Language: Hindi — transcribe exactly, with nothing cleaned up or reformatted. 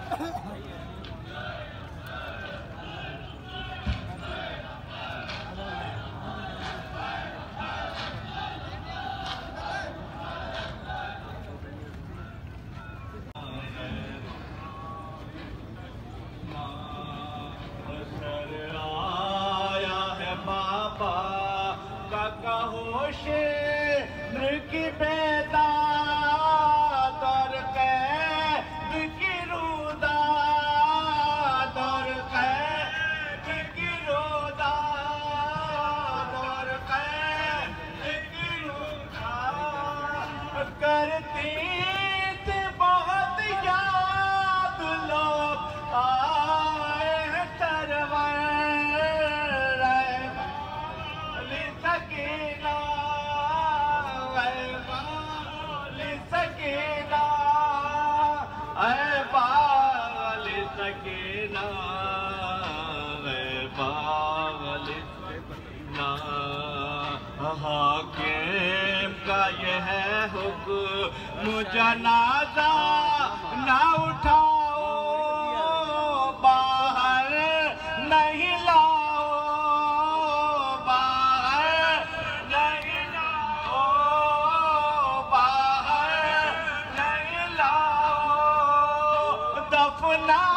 की बेदा दर कैद की रूदा दर कैद की रूदा दर कैद की रूदा करती थी बहुत याद लोग आए तरवर सकीना सकीना ऐ पागल सकीना ऐ पागल सकीना हाकिम का यह हुक्म जनाजा ना उठाओ बाहर नहीं लाओ बाहर नहीं लाओ बाहर नहीं लाओ दफना